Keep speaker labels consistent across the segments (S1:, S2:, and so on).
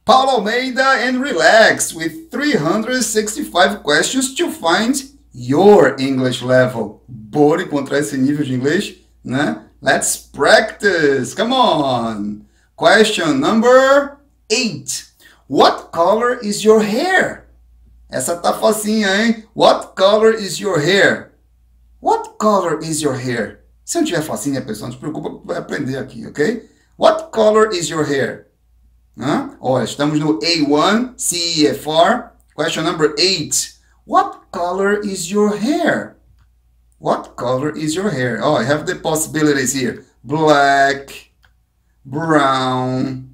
S1: Paulo Almeida and relax with 365 questions to find your English level. Bora encontrar esse nível de inglês, né? Let's practice. Come on. Question number 8. What color is your hair? Essa tá facinha, hein? What color is your hair? What color is your hair? Se não tiver facinha, pessoal, não se preocupa, vai aprender aqui, ok? What color is your hair? Olha, estamos no A1, CEFR. Question number 8. What color is your hair? What color is your hair? Oh, I have the possibilities here. Black, brown,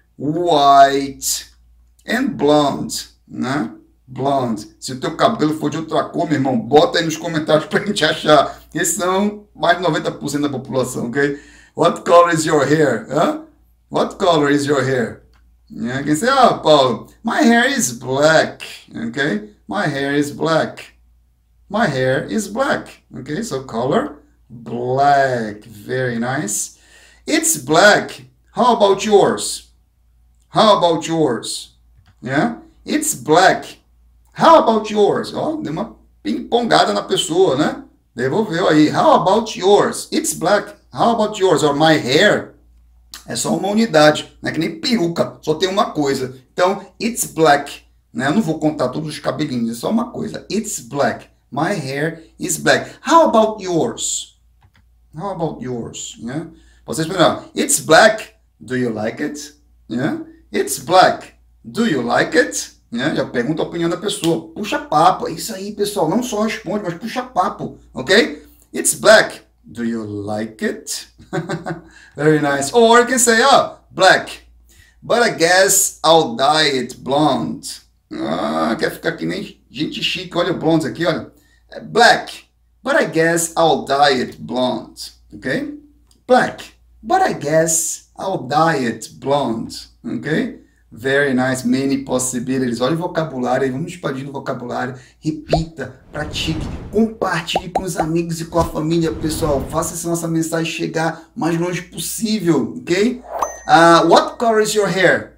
S1: white, and blonde, né? Blonde. Se o teu cabelo for de outra cor, meu irmão, bota aí nos comentários pra gente achar. Esses são mais de 90% da população, ok? What color is your hair? What color is your hair? Yeah, quem say, oh, Paulo, my hair is black, okay? My hair is black. My hair is black. Okay, so color, black. Very nice. It's black. How about yours? How about yours? Yeah, it's black. How about yours? Ó, deu uma ping-pongada na pessoa, né? Devolveu aí. How about yours? It's black. How about yours? Or my hair? É só uma unidade, né? Que nem peruca, só tem uma coisa. Então, it's black. Né? Eu não vou contar todos os cabelinhos, é só uma coisa. It's black. My hair is black. How about yours? How about yours? Yeah? Vocês perguntam, it's black. Do you like it? Yeah? It's black. Do you like it? Yeah? Já pergunta a opinião da pessoa. Puxa papo. É isso aí, pessoal. Não só responde, mas puxa papo. Ok? It's black. Do you like it? Very nice. Or you can say, oh, black. But I guess I'll dye it blonde. Ah, quer ficar que nem gente chique. Olha o blonde aqui, olha. Black. But I guess I'll dye it blonde. Ok? Black. But I guess I'll dye it blonde. Ok? Very nice. Many possibilities. Olha o vocabulário aí. Vamos expandir o vocabulário. Repita. Pratique. Compartilhe com os amigos e com a família, pessoal. Faça essa nossa mensagem chegar o mais longe possível. Ok? What color is your hair?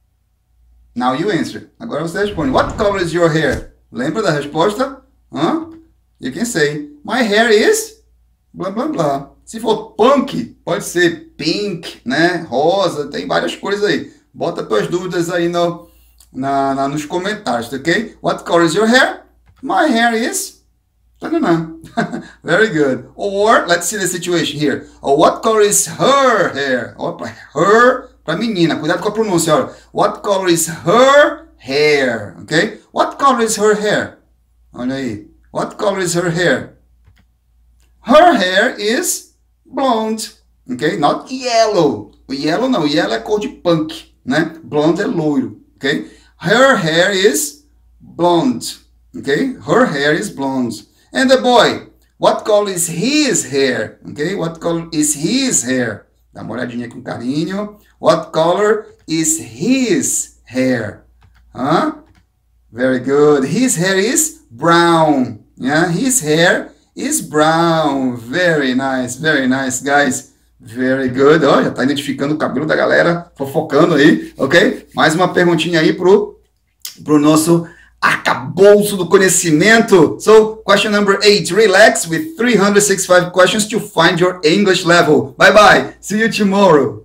S1: Now you answer. Agora você responde. What color is your hair? Lembra da resposta? You can say, my hair is blá blá blá. Se for punk, pode ser pink, né? Rosa, tem várias cores aí. Bota tuas dúvidas aí nos comentários, ok? What color is your hair? My hair is... Very good. Or, let's see the situation here. What color is her hair? Opa, her para menina. Cuidado com a pronúncia. Olha. What color is her hair? Ok? What color is her hair? Olha aí. What color is her hair? Her hair is blonde. Ok? Not yellow. O yellow não. Yellow é cor de punk. Né? Blonde é loiro. Ok? Her hair is blonde. Ok? Her hair is blonde. And the boy, what color is his hair? Ok? What color is his hair? Dá uma olhadinha com carinho. What color is his hair? Very good. His hair is brown. Yeah, his hair is brown. Very nice, guys. Very good. Ó, já tá identificando o cabelo da galera, fofocando aí, ok? Mais uma perguntinha aí pro nosso arcabouço do conhecimento. So, question number 8. Relax with 365 questions to find your English level. Bye bye. See you tomorrow.